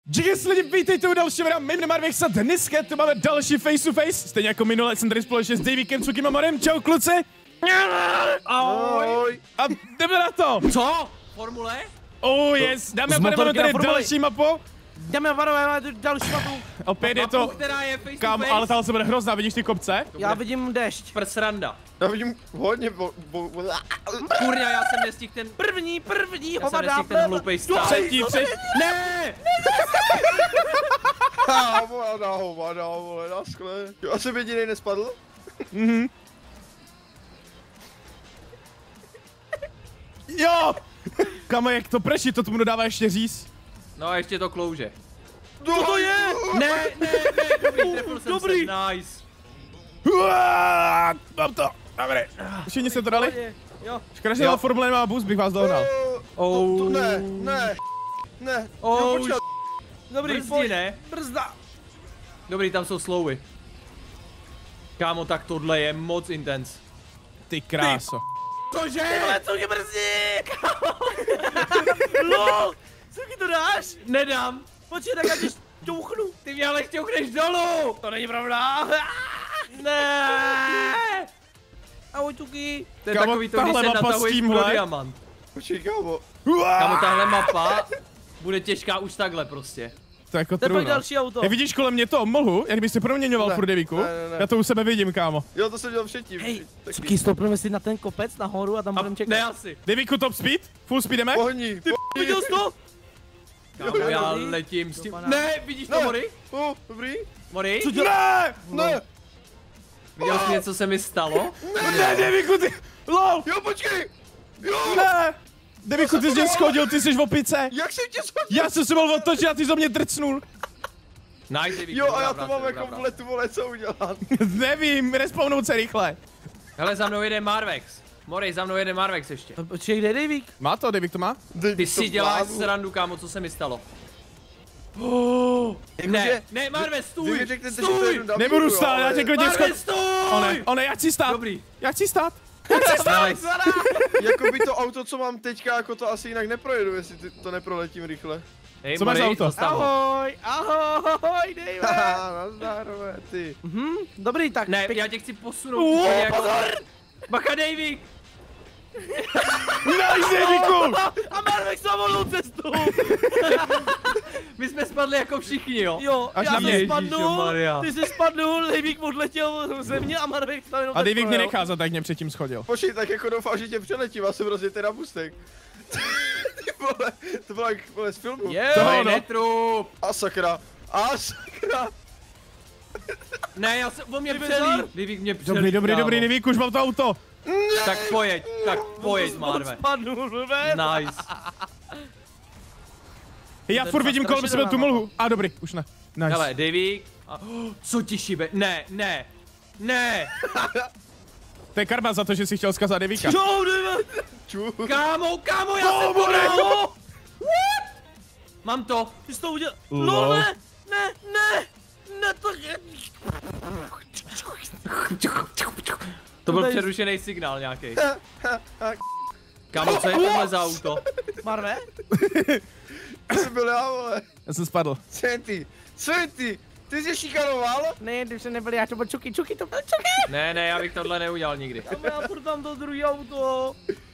Díky lidi, vítejte u dalšího videa, my Marvex a dneska tu máme další face to face. Stejně jako minule jsem tady společně s Davíkem, Cukim a Morem. Čau kluci. Ahoj. A jdeme na to. Co? Formule? Oh yes, dáme a pánové, tady další mapu. Dáme a pánové, máme další mapu. Opět je to, která je face to kámo, face. ale tahle se bude hrozná, vidíš ty kopce? Já vidím déšť. Prsranda. Já vidím hodně Kurňa, já jsem nestihl ten první hovada. Ten hloupej stav. Třetí. Ne! hovada, vole, na skle. Já jsem jedinej nespadl? Jo! Kámo, jak to prší, to tomu dodává ještě říz. No a ještě to klouže. Co to je? Ne, dobrý, trefil jsem se, nice. Mám to, dobrý. Všichni se to dali? Jo. Škoda, že Formule nemá boost, bych vás dohnal. Ne. Dobrý, pojď. Ne? Brzda. Dobrý, tam jsou slowy. Kámo, tak tohle je moc intense. Ty kráso. Cože? Tyhle, co mě brzdí? Lol! Co mi to dáš? Nedám. Počkej, tak já tě šťouchnu. Ty mě ale šťouchneš dolů. To není pravda. Ne. Ahoj, Tuky. To je Kámo, takový to, když tahle se mapa s natahuješ tímhle. pro diamant. Počkej, kámo. Kámo, tahle mapa bude těžká už takhle prostě. To je jako To je pak true, no. další auto. Vidíš kolem mě to mlhu, jak bys se proměňoval furt Devíku? Ne. Já to u sebe vidím, kámo. Jo, to jsem dělal předtím. Hej, Cuky, stoupneme si na ten kopec nahoru a tam budeme čekat. Ne, asi. Devíku top speed? Full speed jdeme? Pohni. Viděl jsi to? Kámo, já letím s tím. Ne, vidíš to, Mori? Dobrý. Mori? Ne. Viděl jsi něco, se mi stalo? Ne, Devíku, ty... LOL! Jo, počkej. Jo. Ne! Devíku, ty jsi mě schodil, ty jsi v opice. Jak jsem tě schodil? Já jsem se mohl otočit a ty jsi do mě drcnul. Nice, Devíku, Jo, a já to mám jako v letu, vole, co udělat? Nevím, respawnout se rychle. Hele, za mnou jede Marvex. Morej, za mnou jede Marvex ještě. Počkej, kde je Davík? Má to, Devík to má? Ty si děláš srandu, kámo, co se mi stalo? Ne, Marvex, stůj! Stůj! Nebudu stát, já tě klidně schod... Marvex, stůj! One, já chci stát. Dobrý. Já chci stát. Nice. Jakoby to auto, co mám teďka, jako to asi jinak neprojedu, jestli to neproletím rychle. Hej, Co máš za Morej, auto? zastav ho. Ahoj, Dave. Haha, nazdárové, ty. Dobrý, tak. Ne, já tě chci posunout. Pozor! Bacha, Davík! Nice, Devíku! A Marvex má volnou cestu. My jsme spadli jako všichni, jo? Jo, Až já na jsem mě. spadnul, Ježišmarja. ty jsi spadnul, Davík odletěl ze mě a Marvex tam jenom A Devík mě projel. nechá za tak mě předtím schodil. Počkej, tak jako doufám, že tě přeletím, já jsem rozjetý na bustek. Ty vole, to bylo jak vole z filmu. To je no. netrup! A sakra. Ne, on mě přelí. Davík mě přelí. Dobrý, Devík, už mám to auto. Tak pojď, Marve. Spadnul, blbec. Nice. Já furt vidím kolem sebe tu mlhu. A dobrý, už ne. Nice. Hele, Davík. Co ti šibe? Ne. To je karma za to, že jsi chtěl zkazat Devíka. Kámo, já jsem podal! Mám to. Ty jsi to udělal. Lol. Ne, to je. To byl přerušený signál nějaký. Kámo, co je tohle za auto? Marve? To jsem byl já, vole. Já jsem spadl. Světy, ty jsi šikanoval? Ne, když se nebyli, já to byl Čuky, to byl Čuky. Ne, já bych tohle neudělal nikdy. Já furt tam to druhý auto.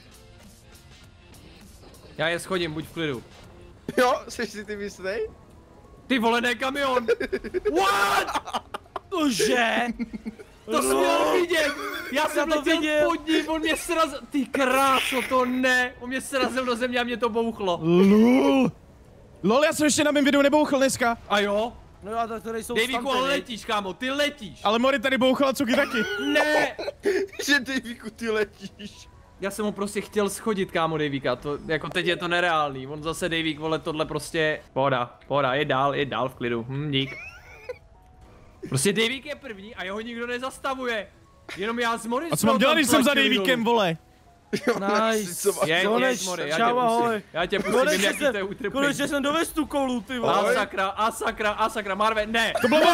Já je schodím, buď v klidu. Jo, jsi si ty myslej? Ty vole, ne kamion! What? Cože? To jsi měl vidět! Já jsem to letěl viděl. pod ním, on mě srazil. Ty kráso, to ne! On mě srazil do země a mě to bouchlo. Lol, já jsem ještě na mém videu nebouchl dneska. A jo? No jo, tak to nejsou Davíku, ale letíš, kámo, ty letíš. Ale Mori tady bouchala Cuky taky. Ne! Že Davíku, ty letíš. Já jsem ho prostě chtěl schodit, kámo, Davíka, to, jako teď je to nereálný. On zase Davík, vole, tohle prostě, pohoda, je dál v klidu, dík. Prostě Davík je první a jeho nikdo nezastavuje. Jenom já s Moris. A co mám dělat, když jsem za Davíkem, vole? Nice. Jeď, Mori, Čau, ahoj. já tě pustím, vím, jaký to je utrpení. Konečně jsem dovez tu kolu, ty vole. A sakra, Marve, ne! To bylo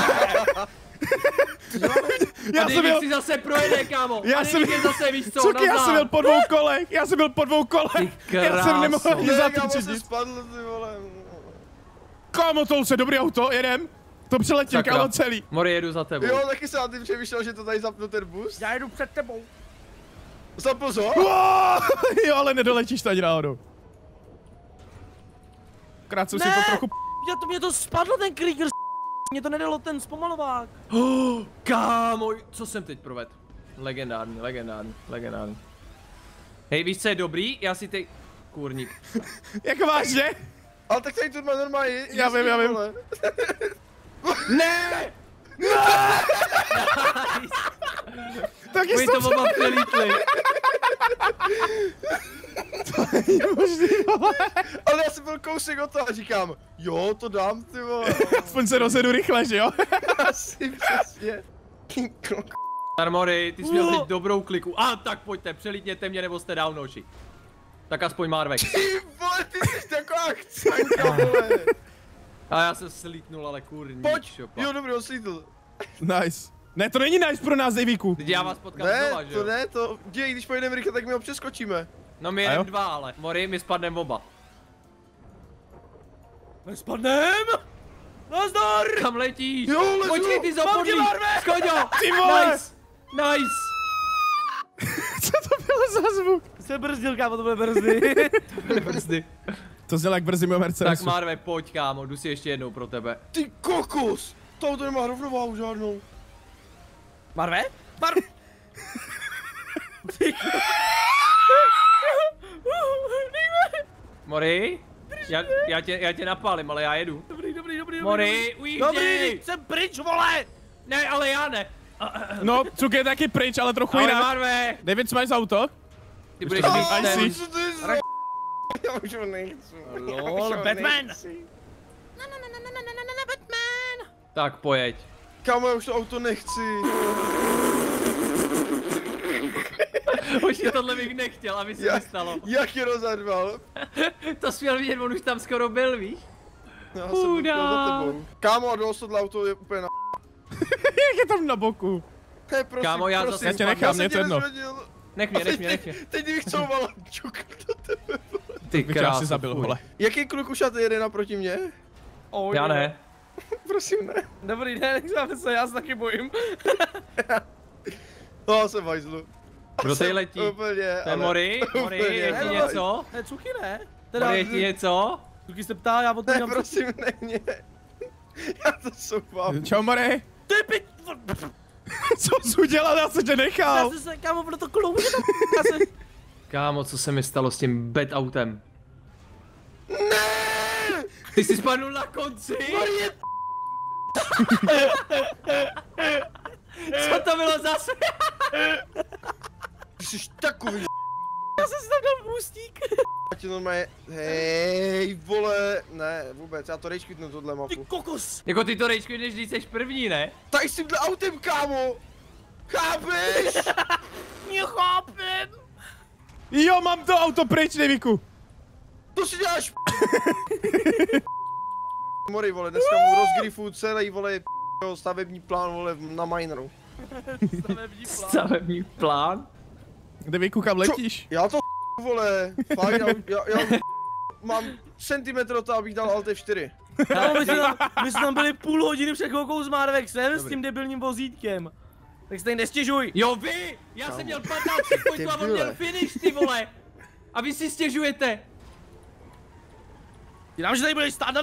A Davík si zase projede, kámo. Já jsem je zase, víš co, Cuky, já jsem byl po 2 kolech. Já jsem Ty Já jsem nemohl Ne, ani já zatrčit jsem nic. spadl, ty vole. Kámo, to se dobrý auto, jedem. To přeletím, Sakra. kámo, celý. Mori, jedu za tebou. Jo, taky jsem na tím přemýšlel, že to tady zapnu ten boost. Já jedu před tebou. Zapl ho? Jo, ale nedoletíš tady náhodou. Krát jsem si to trochu... Mě to spadlo ten Krieger, mě to nedalo ten zpomalovák. Kámo, co jsem teď provedl? Legendární, legendární, legendární. Hej, víš co je dobrý? Já si teď... Kurník. Jako vážně? Ale tak tady tu má normálně. Já vím. vole. Ne! Taky Oni jsem to oba přelítli. možný, vole. Ale já jsem byl kousek od toho a říkám, jo, to dám, ty vole. Aspoň se rozjedu rychle, že jo? Asi přesně. Mori, ty jsi měl teď dobrou kliku. A tak pojďte, přelítněte mě, nebo jste dál noši. Tak aspoň Marvek. Ty vole, ty jsi taková chcanka, vole. A já jsem slítnul, ale kurník. Pojď, šopa. jo, dobrý, on slítl. Nice. Ne, to není nice pro nás, Davíku. Teď já vás potkám Ne, znova, že jo? to ne, to děj, když pojedeme rychle, tak my ho přeskočíme. No my A jo? jedem dva, ale. Mori, my spadneme oba. Nespadnem! Nazdar! Kam letíš? Jo, lezu. Počkej, ty Mám tě, zapodlí! Marve! Skoďo! Ty vole! Nice! Nice! Co to bylo za zvuk? Se brzdil, kámo, to bude brzdy. Brzdy. To znělo jak brzy mého Tak Mercedesu. Marve, pojď kámo, jdu si ještě jednou pro tebe. Ty kokos! To auto nemá rovnováhu žádnou. Marve? Mori? Já tě napálím, ale já jedu. Dobrý. Mori, ujížděj! Dobrý, jsem pryč, vole! Ne, ale já ne. No, Cuk je taky pryč, ale trochu Ale jinak. Marve! David, co máš za auto? Ty budeš to mít říct, ten. IC. Co to je za... Já už ho nechci. Lol, Batman! Tak pojeď. Kámo, já už to auto nechci. Už tohle bych nechtěl, aby se mi stalo. Jak je rozarval? To jsi měl vidět, on už tam skoro byl, víš? Já jsem byl za tebou. Kámo, a tohle auto je úplně na... Jak je tam na boku? Hej, prosím, Kámo, já prosím. zase Já tě nechám, mě to jedno. Nech mě. Teď kdybych couval čuk do tebe. Ty Bych já si zabil, vole. Jaký kluk už jede naproti mě? Oh, Já ne. Prosím, ne. Dobrý, ne, nechceme se, já se taky bojím. No, já jsem v hajzlu. Kdo tady letí? Úplně, To je Mori? Mori, Úplně, je ti ale- něco? Ne, Cuky ne. Teda, Mori, je ti něco? Cuky se ptá, já Ne, odpovídám. prosím, ne mě. Já to souvám. Čau, Mori. Ty pič! Co jsi udělal? Já jsem tě Já nechal. jsem se, kámo, bylo to klouže tam, já se... Kámo, co se mi stalo s tím bed autem? Ne! Ty jsi spadnul na konci? Co to bylo zase? Ty jsi takový Já jsem si tam dal boostík. Já ti normálně, hej, vole, ne, vůbec, já to rejčkutnu tohle Ty mapu. kokos. Jako ty to rejčkuješ, když jsi první, ne? Tak s tímhle autem, kámo! Chápeš? Nechápem. Jo, mám to auto pryč, Davíku. To si děláš Mori, vole, dneska mu rozgrifu celý, vole, stavební plán, vole, na mineru. Stavební plán. Stavební plán? Davíku, kam letíš? Já to vole, fakt, já mám centimetr od toho, abych dal Alt F4. Kámo, my jsme tam byli půl hodiny před chvilkou s Marvexem s tím debilním vozítkem. Tak se tady nestěžuj. Jo vy! Já jsem měl 15 checkpointů a on Debile. měl finish, ty vole! A vy si stěžujete! Jenom, že tady budeš stát na...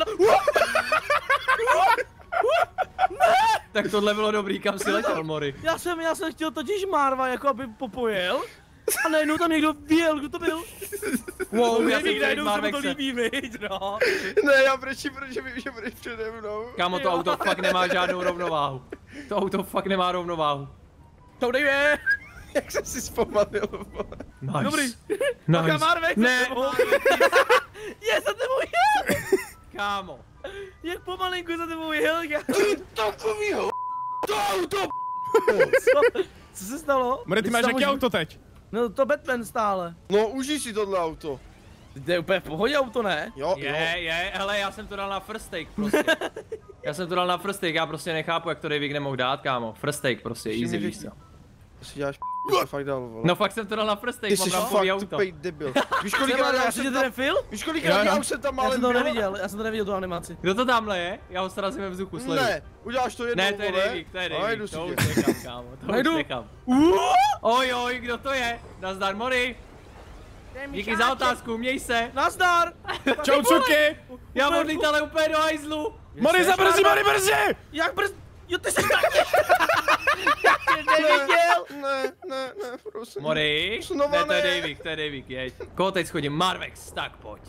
Tak tohle bylo dobrý, kam si letěl, Mori? Já jsem chtěl totiž Marva, jako aby popojel. A najednou tam někdo vyjel, kdo to byl? Wow, já jsem Nevík, najednou se mu to Marvexe. líbí, viď, no. Ne, já brečím, protože vím, že budeš přede mnou. Kámo, to auto fakt nemá žádnou rovnováhu. To auto fakt nemá rovnováhu. To nejde. Jak jsem si zpomalil, vole. Nice. Dobrý. Nice. Marvex, Ne, je za tebou jel. kámo. Jak pomalinku za tebou jel, Ty takovýho to auto Co se stalo? Mori, ty máš jaký auto teď? No to Batman stále. No, užij si tohle auto. To je úplně v pohodě auto, ne? Jo, Je, hele, já jsem to dal na first take prostě. Já jsem to dal na first take, já prostě nechápu, jak to Davik nemohl dát, kámo. First take prostě, easy, víš co. To si děláš to fakt dal, vole. No fakt jsem to dal na prstech, Ty mám jsi rampový fakt auto. tupej debil. Víš Jsem kolikrát já já jsem jsem ten tam... film? Víš kolikrát já už jsem tam Já málem jsem to byl? neviděl, já jsem to neviděl tu animaci. Kdo to tamhle je? Já ho srazím ve vzduchu, sleduju. Ne, uděláš to jednou, Ne, to je vole. Davik, to je A Davik, jdu si to tě. už nechám, kámo, to už Najdu. nechám. Oj, kdo to je? Nazdar, Mori. Díky za otázku, měj se. Nazdar! Čau, cuky! Já odlít ale úplně do hajzlu. Mori, zabrzi, Mori, brzi! Jak brz... Jo, ty jsi taky! Já tě neviděl! Ne, prosím. Mori, Znova ne, to je ne. Davik, to je Davik, jeď. Koho teď schodím? Marvex, tak pojď.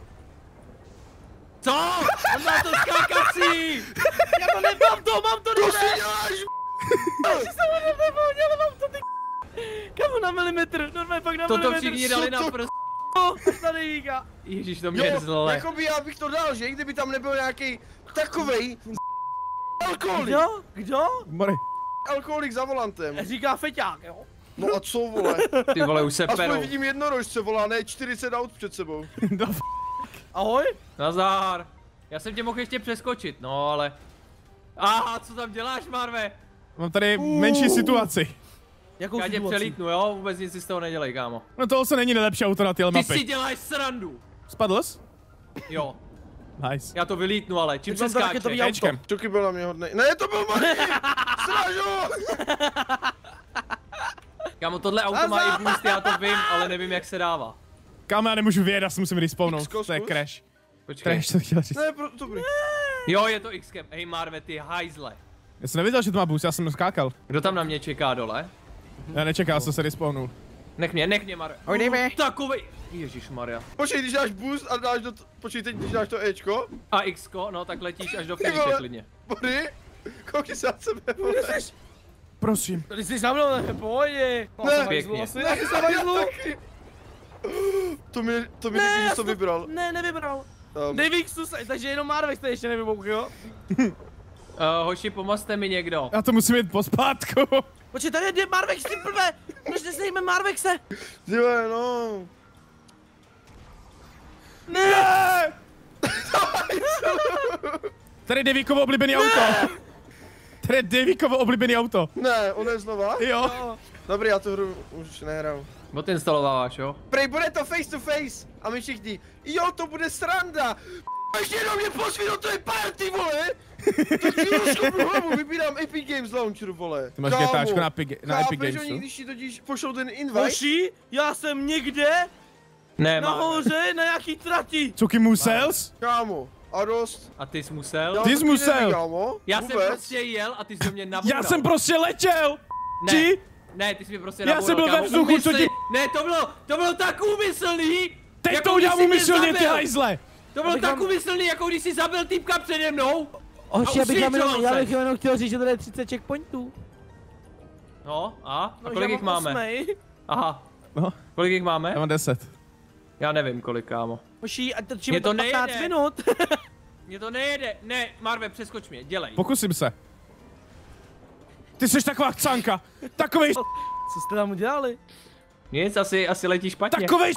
Co? On má to skákací! Já to nemám, mám to To si nejde! děláš, Já jsem to nepomněl, mám to ty Kamu na milimetr, normálně fakt na Toto milimetr. všichni dali na to- prst. Až tady Víka. Ježíš, to mě je Jo, zle. jakoby já bych to dal, že? Kdyby tam nebyl nějaký takovej alkoholik. Kdo? Mori. Alkoholik za volantem. Říká feťák, jo? No a co, vole? Ty vole, už se Aspoň perou. vidím jednorožce, volá, ne 40 aut před sebou. Ahoj? Nazdar. Já jsem tě mohl ještě přeskočit, no ale... Aha, co tam děláš, Marve? Mám tady menší situaci. Jakou Já tě situaci? přelítnu, jo? Vůbec nic si z toho nedělej, kámo. No tohle se není nejlepší auto na tyhle Ty si mapy. děláš srandu. Spadl jsi? Jo, Nice. já to vylítnu, ale čím Teď se mám to raketový skáče? auto. Ečkem. Čuky byl na mě hodnej. Ne, to byl Mori! Sražu! Kámo, tohle auto má i boost, já to vím, ale nevím, jak se dává. Kámo, já nemůžu vyjet, já se musím respawnout. X-ko To je zkus. crash. Počkej. Crash, to chtěl říct. Ne, dobrý. Jo, je to X-Cam. Hej, Marve, ty hajzle. Já jsem nevěděl, že to má boost, já jsem skákal. Kdo tam na mě čeká dole? Já nečekal, jsem se respawnul. Nech mě, Marve. Takovej. Ježišmarja. Počkej, když dáš boost a dáš do... Počkej, teď když dáš to Ečko. A X-ko, no tak letíš až do Ty finiše vole. klidně. Mori, koukni se na sebe, vole. Prosím. Ty jsi za mnou, ne, pohodě. Ne, Pěkně. Ne, já taky. To mi řekni, že jsi to vybral. Ne, nevybral. Davik Susaj, takže jenom Marvex jste ještě nevybouk, jo? Hoši, pomozte mi někdo. Já to musím jít pospátku. Počkej, tady je Marvex, ty prvé. Proč nesejme Marvexe? Dívaj, no. Ne! Tady je Davikovo oblíbený auto. Tady je Davikovo oblíbený auto. Ne, on je znova? Jo. Dobrý, já tu hru už nehraju. Odinstalováváš, jo? Prej, bude to face to face. A my všichni, jo, to bude sranda. Ještě jenom mě pozví do té party, vole. Tak ti rozkopnu hlavu, vybírám Epic Games Launcher, vole. Ty máš Kámo, GTAčko na Epic chápeš, Games, oni, jo? když ti totiž pošlou ten invite. Hoši, já jsem někde Ne, Marve. nahoře na nějaký trati. Cuky musels? Kámo, a dost. A ty jsi musel? Ty jsi musel. Kámo, Já jsem vůbec. prostě jel a ty jsi do mě nabural. Já jsem prostě letěl. Ne, Ti? ne, ty jsi mě prostě Já nabural, jsem byl ve kámo, vzduchu, co úmyslně. ti- Ne, to bylo tak úmyslný! Teď jako to když udělám jsi mě úmyslně, ty zabil. hajzle. To bylo Abych tak vám- úmyslný, jako když jsi zabil týpka přede mnou. Hoši, A já bych usvědčoval ses. jenom chtěl říct, že tady je 30 checkpointů. No, a No, kolik já jich mám máme? 8. Aha, No, kolik jich máme? já mám 10. Já nevím kolik, kámo. Hoši, a točíme Mně to to 15 nejede. minut. Mně to nejede. Ne, Marve, přeskoč mě, dělej. Pokusím se. Ty jsi taková chcanka. Takovej Co jste tam udělali? Nic, asi letí špatně. takovej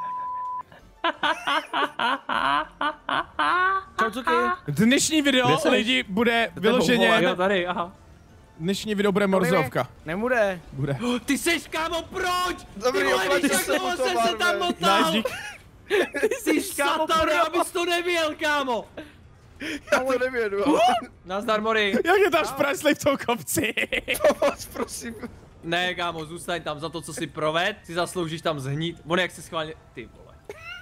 Čau, cuky. Dnešní video, Kde jsi? lidi, bude Jo, vyloženě... tady, aha. Dnešní video bude morzovka. Nebude. Bude. Ty seš, kámo, proč? Dobrý, Ty vole, oplatí víš, jak se dlouho mu to, jsem se tam Marve. motal? Nice, dík. Ty jsi kámo, satana, pro- abys to nevěl, kámo. Já to nevědu, ale Nazdar, Mori. Jak je tam šprajsli v tom kopci? pomoc, prosím. Ne, kámo, zůstaň tam za to, co si proved. Si zasloužíš tam zhnít. On jak se schválně... Ty vole.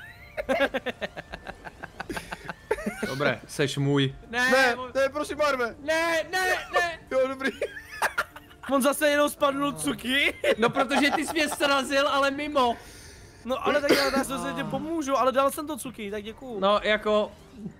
Dobré, seš můj. Ne, ne, prosím, Marve. ne, Jo, dobrý. On zase jenom spadnul cuky. No protože ty jsi mě srazil, ale mimo. No ale tak já se tě pomůžu, ale dal jsem to cuky, tak děkuju. No jako...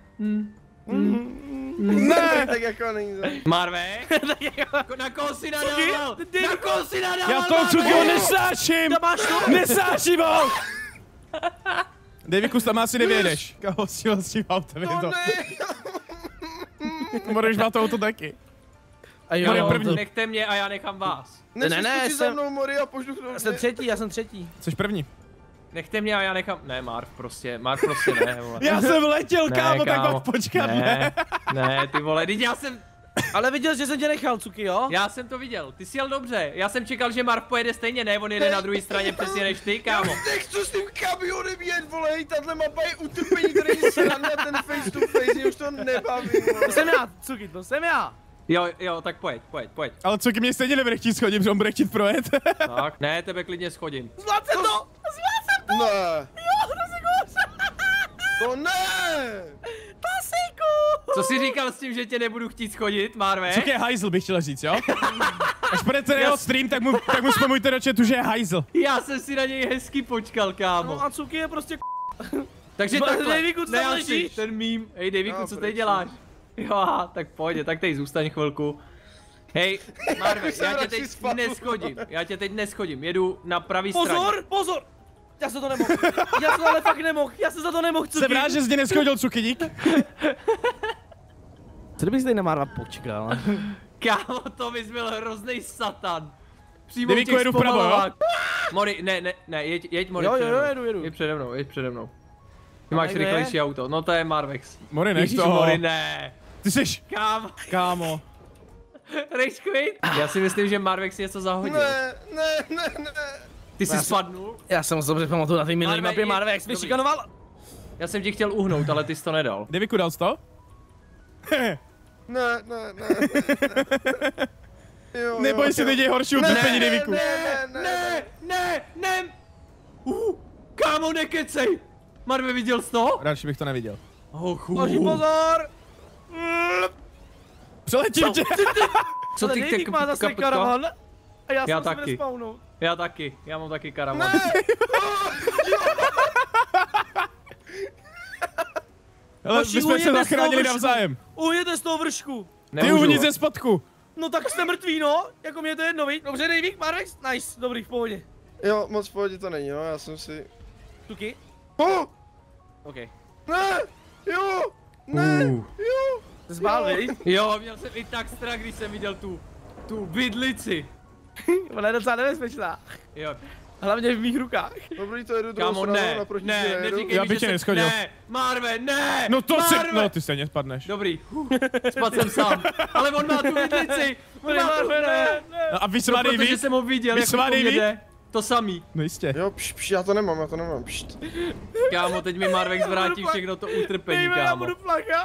Ne! Tak jako není to. Marve? Na koho si nadával? Na koho si nadával, Já toho cuky ho nesnáším! Tam máš to? Nesnáším ho! Davikus, tam asi nevědeš. Kámo, s tím autem je No to. ne. Můžeš má to auto taky. A jo, Mori, první. Nechte mě a já nechám vás. Ne, ne, za jsem- mnou, Mori, a pošlu k já jsem třetí. Jsi první. Nechte mě a já nechám... Ne, Marv prostě ne, vole. Já jsem letěl, Ne, kámo, tak kámo. mám počkat, Ne, ne, ty vole, teď já jsem... Ale viděl, že jsem tě nechal, Cuky, jo? Já jsem to viděl, ty jsi jel dobře. Já jsem čekal, že Marv pojede stejně, ne, on jede na druhé straně přesně než ty, kámo. Nechci s tím kamionem jet, vole, tahle mapa je utrpení, tady je sranda, ten face to face, mě už to nebaví, vole. To jsem já, Cuky, to jsem já. Jo, tak pojď. Ale co mě stejně nebude chtít schodit, protože on bude chtít projet. Tak, ne, tebe klidně schodím. Zvládl jsem to! Ne, Jo, to si kůž! to ne! Pasíku! Co jsi říkal s tím, že tě nebudu chtít schodit, Marve? Co je hajzl, bych chtěl říct, jo? Až půjdete na jeho stream, tak mu vzpomůjte do chatu, že je hajzl. Já jsem si na něj hezky počkal, kámo. No a Cuky je prostě Takže Davy, takhle, co tam ne, ležíš? ten mím. Hej, Davyku, No, co proč tady děláš? Jo, tak pojď, tak tady zůstaň chvilku. Hej, Marve, jsem já tě radši teď spadl. neschodím, jedu na pravý straně. Pozor, pozor! Já se to nemohl. Já jsem ale fakt nemohl. Já se za to nemohl, Cuky. Jsem rád, že jsi neschodil, cukyník. Co kdybych tady na Marva počkal? Kámo, to bys byl hrozný satan. Přímo Davyku, jedu vpravo, jo? Mori, ne, jeď Mori Jo, přede mnou. jedu. Jeď přede mnou. Ty máš kde je? rychlejší auto, no to je Marvex. Mori, nech Ježíš, toho. Mori, ne. Ty jsi, Kámo, rage quit? Já si myslím, že Marvex něco zahodil. Ne. Ty jsi spadnul? Já jsem moc dobře pamatuju na té minulé Marve, mapě, jeď. Marve, jak jsi mě Dobrý. šikanoval. Já jsem ti chtěl uhnout, ale ty jsi to nedal. Davyku, dal jsi to? Ne. Jo, Neboj se, teď je horší utrpení, Davyku. Ne! Kámo, nekecej! Marve, viděl jsi to? Radši bych to neviděl. Boží pozor! Přeletím tě. Co ty Davyk má zase karavan a já jsem se taky. nespawnout. Já taky, já mám taky karavan. Ale my jsme se zachránili navzájem. Uhněte z toho vršku. Ty Nemůžu. uvnitř ze spodku. No tak jste mrtví, no. Jako mě to jedno, víš? Dobře, Davyk, Marvex, nice, dobrý, v pohodě. Jo, moc v pohodě to není, no, já jsem si... Tuky? OK. Ne! Jo! Jo! Zbál, víš? Jo, měl jsem i tak strach, když jsem viděl tu vidlici. Ona je docela nebezpečná. Jo. Hlavně v mých rukách. Dobrý, to jedu druhou Kámo, stranu, ne, naproti ne, ti nejedu. neříkej Já mi, bych že tě neschodil. Ne, Marve, ne! No to si, Marve! no ty stejně spadneš. Dobrý, spadl jsem sám, ale on má tu vidlici, on má tu, ne. No a víš, co No, má protože nejvíc? jsem ho viděl, Víš, jak co má po mně nejvíc? jde. To samý. No jistě. Jo, já to nemám, pšt. Kámo, teď mi Marvex vrátí všechno to utrpení, Dejme, já kámo. budu plakat.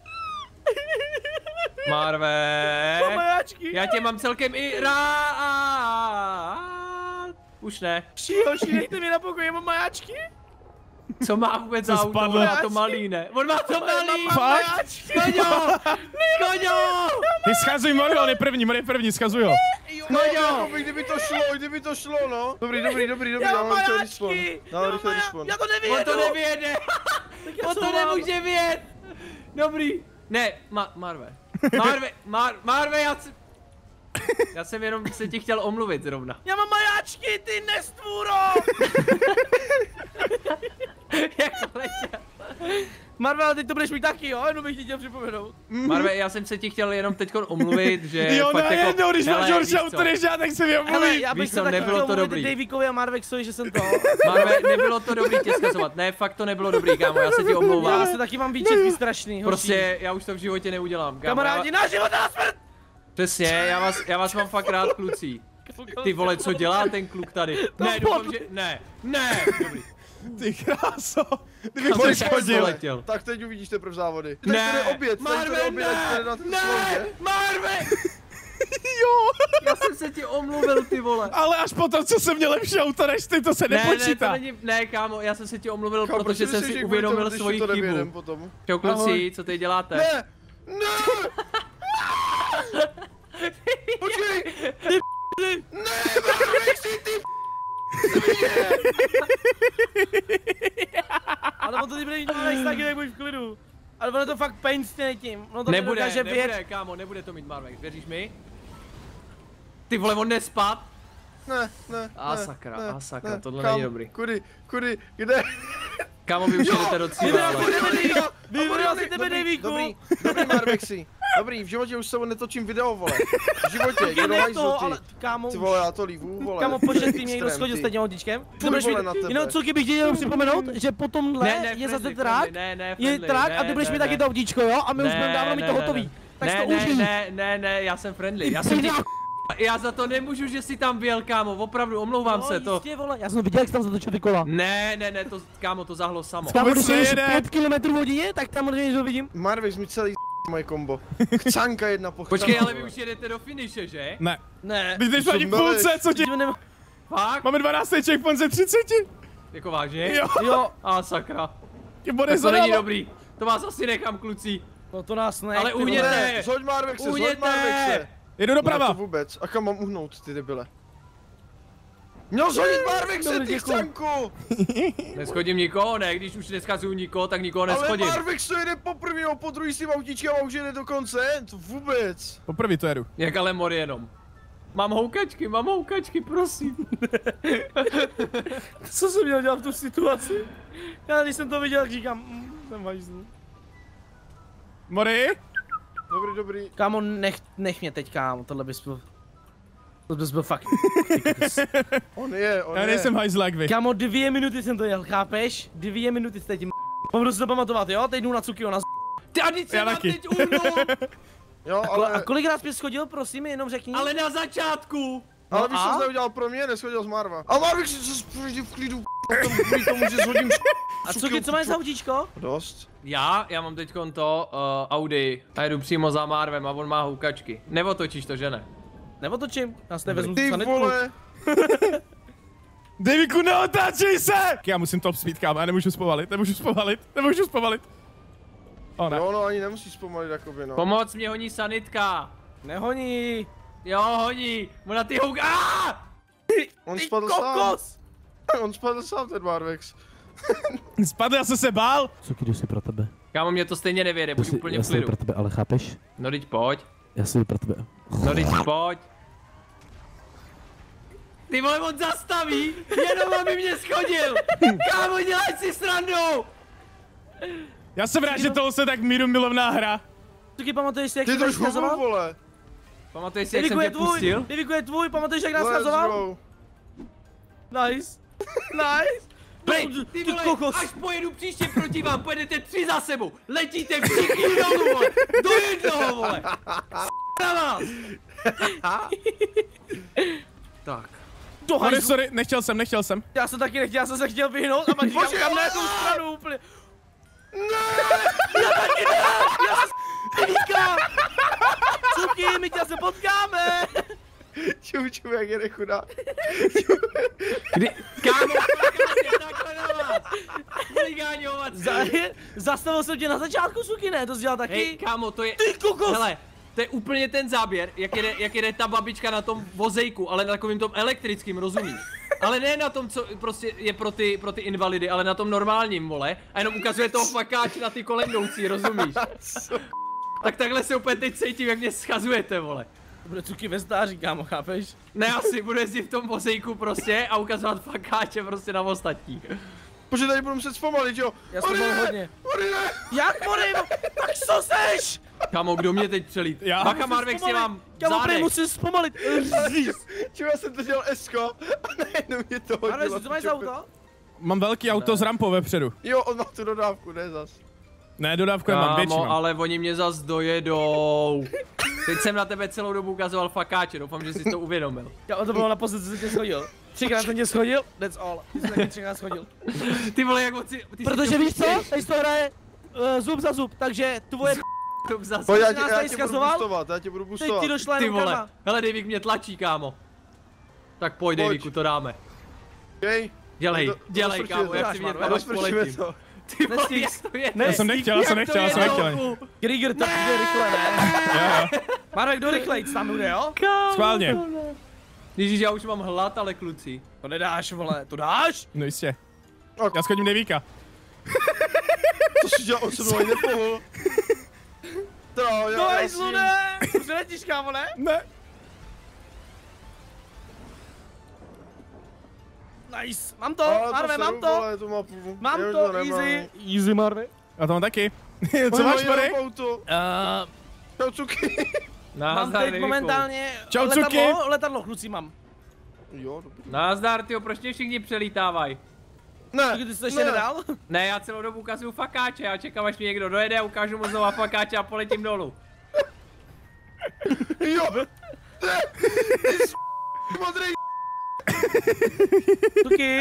Marve, Majáčky. já tě mám celkem i rád. Už ne. Hoši, dejte mi na pokoji, mám majáčky. Co má vůbec Co za auto? spadlo? On má to malý, ne? On má to malý! Fakt? Skoňo! Skoňo! Ty schazuj Mori, on je první, schazuj ho. No jo, kdyby to šlo, no. Dobrý, Já dám mám rychle respawn. majáčky. Dám rychle respawn. Já to On nevyjedu. to nevyjede! On to nemůže vyjet! Dobrý. Ne, Marve, já jsem jenom se ti chtěl omluvit zrovna. Já mám majáčky, ty nestvůro. Jak letěl. Marve, ale teď to budeš mít taky, jo? Jenom bych ti chtěl připomenout. Marve, já jsem se ti chtěl jenom teďkon omluvit, že Jo, fakt jako... najednou, když máš Hele, horší víš auto co? než já, tak se mi Hele, omluví. já Víš bych co, se taky nebylo chtěl to omluvit dobrý. Davykovi a Marvexovi, že jsem to. Marve, nebylo to dobrý tě zkazovat. Ne, fakt to nebylo dobrý, kámo, já se ti Já omlouvám. se taky mám výčetky strašný, hoší. Prostě, já už to v životě neudělám, kámo. Kamarádi, na život a na smrt! Přesně, já vás mám fakt rád, kluci. Ty vole, co dělá ten kluk tady? Ne, doufám, že... Ne, dobrý. Ty kráso. Kdybych Kámo, tě jak schodil. letěl. Tak teď uvidíš teprve závody. Tak Ne, to je oběd, Marve, ne, Marve! Jo. Já jsem se ti omluvil, ty vole. Ale až potom, co jsem měl lepší auto než ty, to se nepočítá. Ne, kámo, já jsem se ti omluvil, protože jsem si uvědomil svoji chybu. Čau, kluci, co teď děláte? Ne! Počkej! Ale on to nebude mít nice taky, jak buď v klidu. Ale ono to fakt painstně tím. Ono to nedokáže vědět. Nebude, kámo, nebude to mít Marvex, věříš mi? Ty vole, on nespad? Ne. A sakra, tohle není dobrý. Kudy, kde? Kámo, vy už jdete do cíle, ale... Vyvolal si tebe, Davyku. Dobrý Marvexi. Dobrý, v životě už se netočím video, vole. V životě, kdo Ne hajzl to, ty. ale kámo. Ty vole, já to lívu, vole. Kámo, počet ty mě někdo Extrém, schodil ty. s tím autíčkem. Fuj, vole, na tebe. Jenom co bych chtěl jenom připomenout, že po tomhle Ne, je zase friendly, trák. ne, Je friendly, trák ne, a ty budeš ne, mít taky ne. to autíčko, jo? A my už Ne, budeme dávno mít to ne, hotový. ne. Tak to užij. Ne, já jsem friendly, já za to nemůžu, že jsi tam vyjel, kámo, opravdu, omlouvám se, to... Jistě, vole, já jsem viděl, jak jsi tam zatočil ty kola. Ne, to, kámo, to zahlo samo. Kámo, když Vůbec jsi nejede. 5 km hodině, tak tam možná vidím. Marvex mi celý moje kombo. Chcánka jedna po Počkej, ale vy už jedete do finiše, že? Ne. Ne. Vy jsi ani v půlce, co ti? Fakt? Máme 12. checkpoint ze 30. Jako vážně? Jo. Jo, A sakra. Ty body Tak to není zadává. dobrý. To vás asi nechám, kluci. no to nás ne. Ale ty vole. uhněte. Ne, zhoď Marvexe, zhoď Uhněte. Marvexe. Jedu Ne, doprava. to vůbec. A kam mám uhnout, ty debile? Měl zhodit Marvexe, Dobrý, ty děkuju. chcánku! Neschodím nikoho, ne, když už neschazuju nikoho, tak nikoho Ale neschodím. Marvex to jede poprvé, no po druhý s tím autíčkem a už jede do konce, to vůbec. Poprvé to jedu. Jak ale mor jenom. Mám houkačky, prosím. Co jsem měl dělat v tu situaci? Já když jsem to viděl, tak říkám, jsem hajzl. Mori? Dobrý. Kámo, nech mě teď, kámo, tohle bys byl... To bys byl fakt... On je. Já nejsem hajzl jak vy. Kámo, 2 minuty jsem to jel, chápeš? 2 minuty teď mám si to pamatovat, jo? Teď jdu na Cukio, na Ty a teď Já se vám taky. teď uhnu, Jo, A ale kolikrát jsi schodil, prosím, jenom řekni? ale na začátku. ale víš, co a? jsi neudělal pro mě, neschodil z Marva. A Marvex si to vždy v klidu, kvůli tomu, že shodím A Cuky, co máš za autíčko? Dost. Já mám teď to Audi a jedu přímo za Marvem a on má houkačky. Neotočíš to, že ne? Neotočím, já si tady vezmu Ty sanitku. vole. Daviku, neotáčej se! Já musím top speed, kámo, já nemůžu zpomalit. O, ne. Jo, no ani nemusíš zpomalit jakoby, no. Pomoc, mě honí sanitka. Nehoní. Jo, honí. Ona ty houka. On Ty spadl sám. kokos! On spadl sám, ten Marvex. Spadl, já jsem se bál. Cuky, jdu si pro tebe. Kámo, mě to stejně nevěde, buď úplně v klidu. tebe, ale chápeš? No teď pojď. Já si jdu pro tebe. No teď pojď. Ty vole, on zastaví, jenom aby mě schodil. Kámo, dělej si srandu. Já jsem rád, že tohle se tak míru milovná hra. Cuky, pamatuješ si, jak Ty jsi nás trošku hubou, skazoval? vole. Pamatuješ si, jak jsem Diviku tě je tvůj, pustil? Diviku je tvůj, pamatuješ, jak nás Let's skazoval? go. Nice. Nice. Hej, ty vole, kokos. až pojedu příště proti vám, pojedete 3 za sebou, letíte všichni dolů, vole, do jednoho, vole. Na vás. Tak. To Mori, hajzlu. sorry, nechtěl jsem. Já jsem taky nechtěl, já jsem se chtěl vyhnout a pak říkám, Bože, kam na ale- jakou stranu úplně. Já taky ne, já jsem Divíka. Cuky, my tě se potkáme. Čum, jak jede chudák. Kdy, kámo, takhle na vás. Huligáňovat. Zastavil jsem tě na začátku, Cuky, ne? To jsi dělal Hej, taky? kámo, to je, Ty kokos. hele, to je úplně ten záběr, jak jede ta babička na tom vozejku, ale na takovým tom elektrickým, rozumíš? Ale ne na tom, co prostě je pro ty invalidy, ale na tom normálním, vole. A jenom ukazuje toho fakáče na ty kolem jdoucí, rozumíš? Tak takhle se úplně teď cítím, jak mě schazujete, vole. To bude Cuky ve stáří, kámo, chápeš? Ne, asi budu jezdit v tom vozejku prostě a ukazovat fakáče prostě na ostatní. Protože tady budu muset zpomalit, jo. Já jsem Mori, byl ne, hodně. Mori, ne. Jak, Mori, no, tak co seš? Kámo, kdo mě teď přelít? Já. Bacha Marvex, si mám v Kámo, prej zádech. musím zpomalit. Čím já jsem to dělal Esko a najednou mě to hodilo. Marvez, co máš za auto? Mám velký auto s rampou vepředu. Jo, on má tu dodávku, ne zas. Ne, dodávku mám větší. Kámo, mám. ale oni mě zas dojedou. Teď jsem na tebe celou dobu ukazoval fakáče, doufám, že jsi to uvědomil. Kámo, to bylo naposled, co jsem tě schodil. 3krát jsem tě schodil, that's all. Ty jsi taky 3krát schodil. Ty vole, jak moc si... ty si Protože to víš co? píšeš. Tady se to hraje zub za zub, takže tvoje To zas. Pojď, Jsi nás já tady tě budu zkazoval? boostovat, já tě budu teď boostovat. ti došla Ty jenom vole, karma. hele, Davik mě tlačí, kámo. Tak pojď, Pojď. Daviku, to dáme. Okay. Dělej, Do- dělej, rozprčíme kámo, to. jak si mě tam Rozprčíme poletím. to. Ty vole, Nestýk. jak to je? Já jsem nechtěl. ani. Krieger, tak jde rychle, ne? Jo, Marek, do rychlejc tam jde, jo? schválně. Ježíš, já už mám hlad, ale kluci. To nedáš, vole, to dáš? No jistě. Ok. Já schodím Davíka. To si dělal, on se mnou ani nepohl. To, To hejzlu, ne! Už letíš, kámo, ne? Ne. Nice, mám to, Marve, mám to. Mám to, easy. Easy, Marve. A to mám taky. Co máš, Mori? Čau, Cuky. Mám teď momentálně Čau, Cuky. letadlo, kluci mám. Jo, dobrý. Nazdar, tyjo, proč mě všichni přelítávají? Ne, Cuky, ty jsi to ještě nedal? Ne, já celou dobu ukazuju fakáče, já čekám, až mi někdo dojede a ukážu mu znova fakáče a poletím dolů. Jo! Ty modrý. Tuky!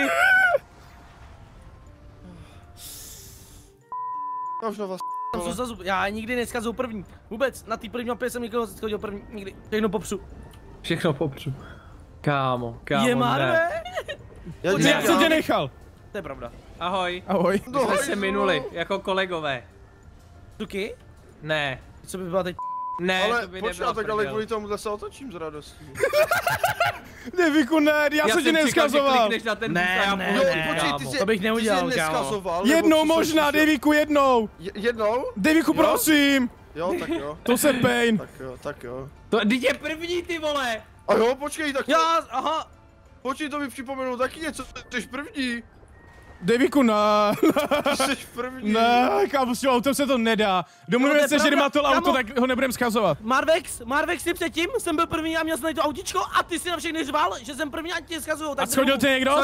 Já už na vás. Já nikdy neskazuju první. Vůbec, na té první mapě jsem nikoho schodil první, nikdy. Všechno popřu. Všechno popřu. Kámo, Je ne. Marve? Já jsem tě nechal. To je pravda. Ahoj. Ahoj. My jsme se minuli, jako kolegové. Tuky? Ne. Co by byla teď? Ne, Ale to by počkej, nebyla tak ale prdel. kvůli tomu se otočím s radostí. Devíku, ne, já jsem ti čekal, že neskazoval. klikneš na ten Ne, boost a já ne, Jo, půjdu, ne, počkej, kámo. ty jsi, To bych neudělal, ty jsi kámo. neskazoval, nebo Jednou co jsi možná, slyšel? Devíku, jednou. Jednou? Devíku, prosím. Jo, tak jo. To se pain. Tak jo. To, teď je první, ty vole. A jo, počkej, tak Aha! počkej, to mi připomenul taky něco, jsi první. Devíku, ne. Jsi první. Ne, kámo, s tím autem se to nedá. Domluvíme No, to je se, že pravda, má to auto, kámo. tak ho nebudem skazovat. Marvex, ty předtím jsem byl první a měl jsem tady to autíčko a ty si na všechny řval, že jsem první a tě skazujou. A schodil tě někdo?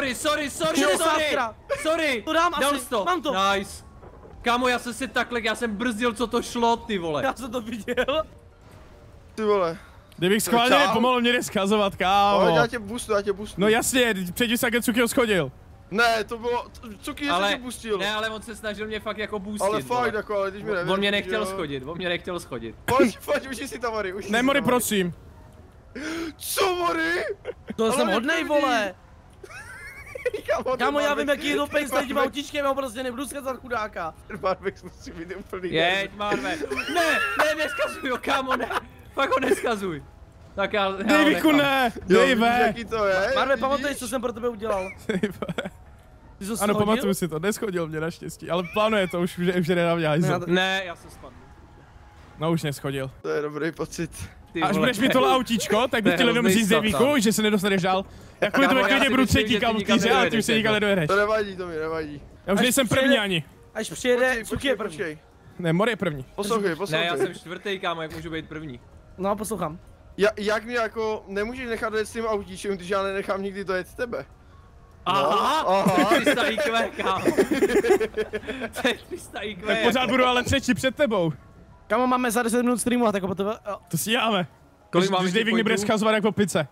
Sorry. To dám Dal asi, jsi to. mám to. Nice. Kámo, já jsem si takhle, já jsem brzdil, co to šlo, ty vole. Já jsem to viděl. Ty vole. Kdybych schválně Čau. pomalu mě jde skazovat, Ale kámo. já tě boostu. No jasně, předtím se Agetsuki ho schodil. Ne, to bylo, Cuky, že tě boostil. ne, ale on se snažil mě fakt jako boostit, Ale vole. fakt, jako, ale když mi nevěříš, On mě nechtěl jo. schodit, Pojď, užij si tam, Mary, užij si Ne, Mori, tam, prosím. Co, Mori? To Ale jsem my hodnej, první. vole. Kámo, já vím, Marvex- jaký je to pain s tím Marvex- autíčkem, já prostě nebudu skazovat chudáka. Marvex musí být úplný. Jeď, Marve. Ne, neskazuj ho, kámo, ne. Fakt ho neskazuj. Tak já ho Devíku, nechám. ne. Jo, vidíš, Dejve. jaký to je? Marve, vidíš? pamatuješ, co jsem pro tebe udělal? Ty jsi Ano, shodil? pamatuju si to, neschodil mě naštěstí, ale plánuje to, už nedá mě hajzl. Ne, já jsem spadl. No už neschodil. To je dobrý pocit. Ty Až vole. budeš mít tohle autíčko, tak bych To je chtěl jenom hrozný říct satan. Devíku, že se nedostaneš dál. Jakkoliv to Kámo, ve já klidně si budu myslím, třetí že ty kam v nikam týře, ale ty už nedojedeš, se nikam jako. nedojedeš. To nevadí, to mi nevadí. Já už Až nejsem první přijede- ani. Až přijede, Cuky je první. počkej. Ne, Mori je první. Poslouchej, Ne, poslouchej. já jsem čtvrtý, kámo, jak můžu být první. No, poslouchám. Jak mi jako nemůžeš nechat dojet s tím autíčem, když já nenechám nikdy dojet tebe? Aha, aha. 300 IQ, kámo. To je 300 IQ. Tak pořád budu ale třetí před tebou. Kámo, máme za 10 minut streamu a tak po tebe, jo. To si děláme. Kolik máme Když těch Davik nebude pointů? schazovat jako pice.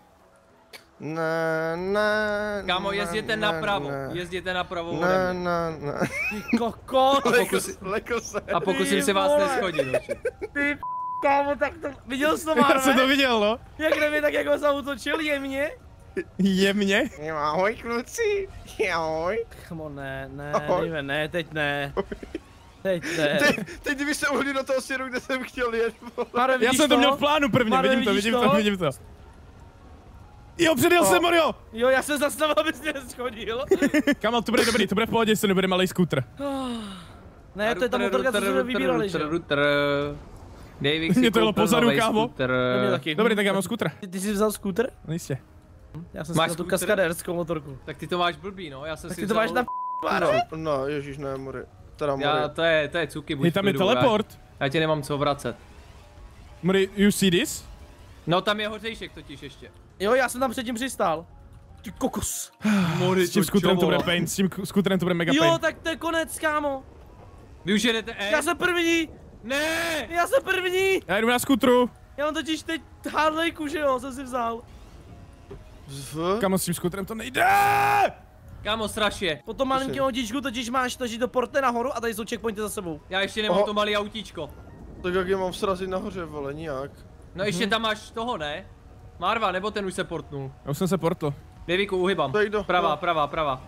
Ne. Kámo, jezděte napravo, jezděte napravo ode mě. Ne. Kokot! Lekl se. A pokusím se vás vole. neschodit, hoši. Ty kámo, tak to, viděl jsi to, Já jsem to Marve? viděl, no. Jak nevím, tak jako zautočil jemně. Jemně. Ahoj, kluci. Ahoj. Kámo, ne, Ahoj. Dejve, ne, teď ne. Teď ne. Teď kdyby se uhli do toho směru, kde jsem chtěl jet, vole. Marve, Já vidíš jsem to měl v plánu prvně, Marve, vidím to, vidíš vidím to? to, vidím to. Jo, předjel jsem, Mario! Jo, já jsem zastavil, abys mě neschodil. Kamal, to bude dobrý, to bude v pohodě, jestli to nebude malý skútr. Ne, to je ta motorka, co jsme vybírali, že? Davik Mě si to jelo koupil pozadu, novej kámo. skútr. To mě taky. Dobrý, tak já mám skútr. Ty jsi vzal skútr? No jistě. Já jsem si Máš vzal tu skútr? kaskadérskou motorku. Tak ty to máš blbý, no, já jsem Tak si ty to máš na Marve? No, ježíš, ne, Mori. Teda Mori. Já, to je cuky, buď Je tam je v klidu, teleport. Já tě nemám co vracet. Mori, you see this? No tam je hořejšek totiž ještě. Jo, já jsem tam předtím přistál. Ty kokos. Mori, S tím skútrem to bude pain, s tím skútrem to bude mega Jo, pain. tak to je konec, kámo. Vy už jedete, Já jsem první, Ne! já jsem první. Já jdu na skútru. Já mám totiž teď Harleyku, že jo, jsem si vzal. Kamo, s tím skútrem to nejde! Kámo, straš je. Po tom malinkém autíčku totiž máš totiž do porte nahoru a tady jsou checkpointy za sebou. Já ještě nemám Oho. to malý autíčko. Tak jak je mám srazit nahoře, vole, nijak. No ještě tam máš toho, ne? Marva, nebo ten už se portnul. Já už jsem se portl. Devíku, uhybám. Dej do- Pravá, no. pravá.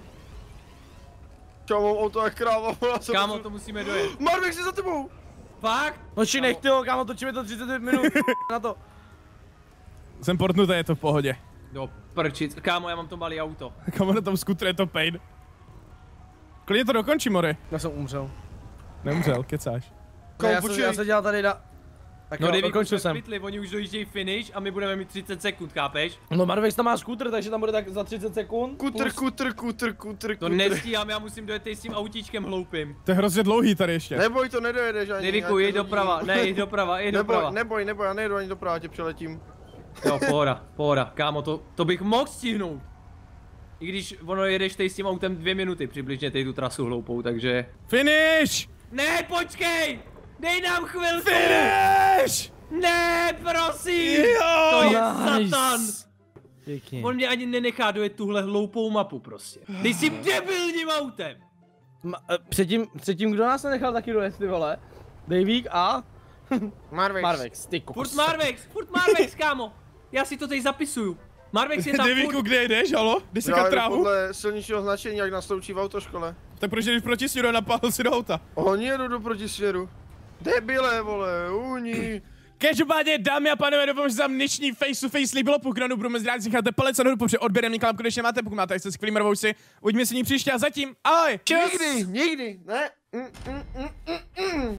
Čau, mám auto jak kráva, vole, jsem Kámo, to musíme dojet. Marvek, jsi za tebou! Fakt? No či nech ty ho, kámo, točíme to 35 minut na to. Jsem portnutý, je to v pohodě. Do prčic. Kámo, já mám to malý auto. Kamo, na tom skútru je to pain. Klidně to dokončí, Mori. Já jsem umřel. Neumřel, kecáš. No, já, počkej. já se dělal tady na... Tak No jo, Devíku, dokončil jsme jsem. splitli, oni už dojíždějí finish a my budeme mít 30 sekund, chápeš? No Marvex tam má skútr, takže tam bude tak za 30 sekund. Kutr. To nestíhám, já musím dojet s tím autíčkem hloupým. To je hrozně dlouhý tady ještě. Neboj, to nedojedeš ani. Devíku, já jej tě doprava, zhodím. ne, jej doprava. Neboj, já nejedu ani doprava, tě přeletím. Jo, pohoda, kámo, to bych mohl stihnout. I když ono jedeš tady s tím autem 2 minuty přibližně tady tu trasu hloupou, takže... Finish! Ne, počkej! Dej nám chvilku! Finish! Ne! Ne, prosím! To je satan! Pěkně. On mě ani nenechá dojet tuhle hloupou mapu prostě. Ty jsi debilním autem! Předtím kdo nás nenechal taky dojet, ty vole? Davík a... Marvex, ty kokos. Furt Marvex, kámo. Já si to teď zapisuju. Marvex je tam Davíku, furt. kde jdeš, halo? Jdeš si Já jdu trávu? podle silničního značení, jak nás to učí v autoškole. Tak proč jdeš proti směru a napálil si do auta? Oni jedu do protisměru. Debile, vole, uní. Každopádně, dámy a pánové, doufám, že se vám dnešní face to face líbilo, pokud ano, budu moc rád, že necháte palec nahoru, protože odběrem někam konečně máte, pokud máte se skvělý marvousy. Uvidíme se ní příště a zatím, ahoj! Nikdy, ne.